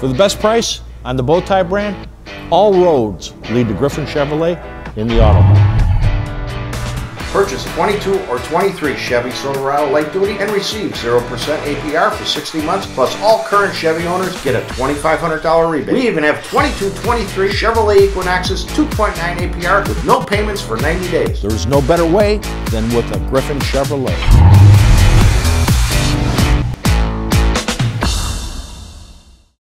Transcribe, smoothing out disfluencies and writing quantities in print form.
For the best price on the Bowtie brand, all roads lead to Griffin Chevrolet in the Auto Mart. Purchase a 22 or 23 Chevy Silverado Light Duty and receive 0% APR for 60 months, plus all current Chevy owners get a $2,500 rebate. We even have 22-23 Chevrolet Equinoxes 2.9 APR with no payments for 90 days. There's no better way than with a Griffin Chevrolet.